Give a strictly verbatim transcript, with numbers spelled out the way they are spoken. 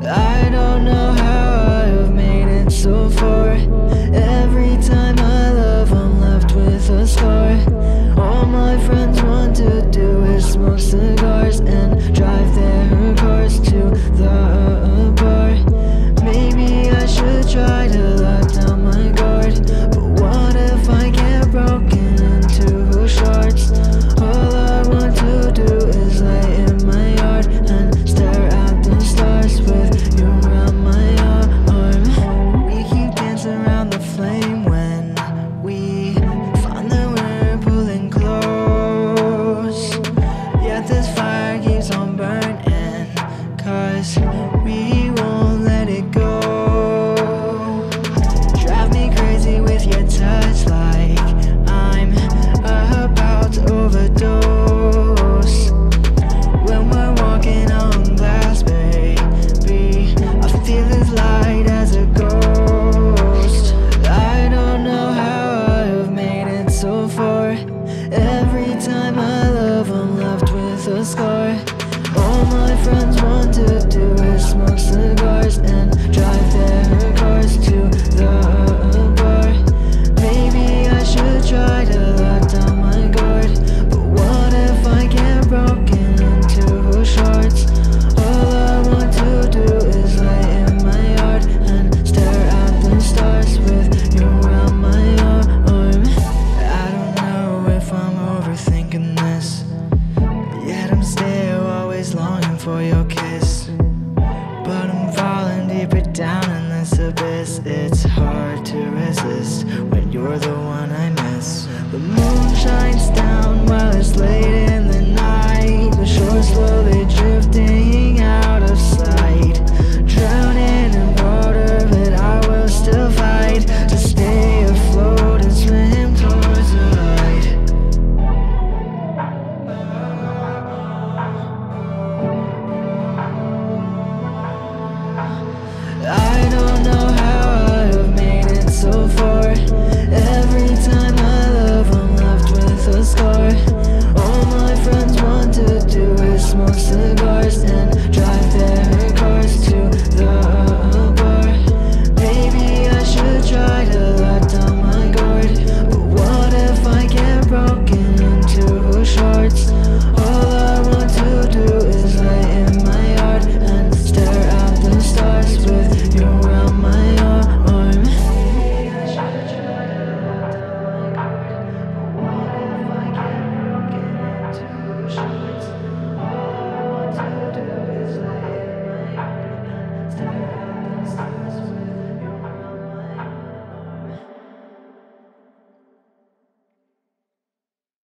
I don't know how I've made it so far. Every time I love, I'm left with a scar. All my friends want to do is smoke cigars and drive their cars to the bar. Maybe I should try to let down my guard, but what if I get broken into shards? All I want to do is lay in my yard and stare at the stars with you around my arm. We keep dancing around the flame when we find that we're pulling close. Yet this fire keeps on burning, 'cause we won't let it go. Drive me crazy with your touch, like I'm about to overdose. When we're walking on glass, baby, I feel as light as a ghost. I don't know how I've made it so far. Every time I love, I'm left with a scar. All my friends want to do is smoke cigars and drive their cars to the bar. Maybe I should try to let down my guard, but what if I get broken into shards? All I want to do is lay in my yard and stare at the stars with you around my arm. I don't know if I'm overthinking this, yet I'm still always longing for your kiss. But I'm falling deeper down in this abyss. It's hard to resist when you're the one I miss. The moon shines down while it's late in the night. The shore slowly drifting out of sight. Drowning in water, but I will still fight to stay afloat and swim towards the light. I don't know how I've made it so far. Every time I love, I'm left with a scar. All my friends want to do is smoke cigars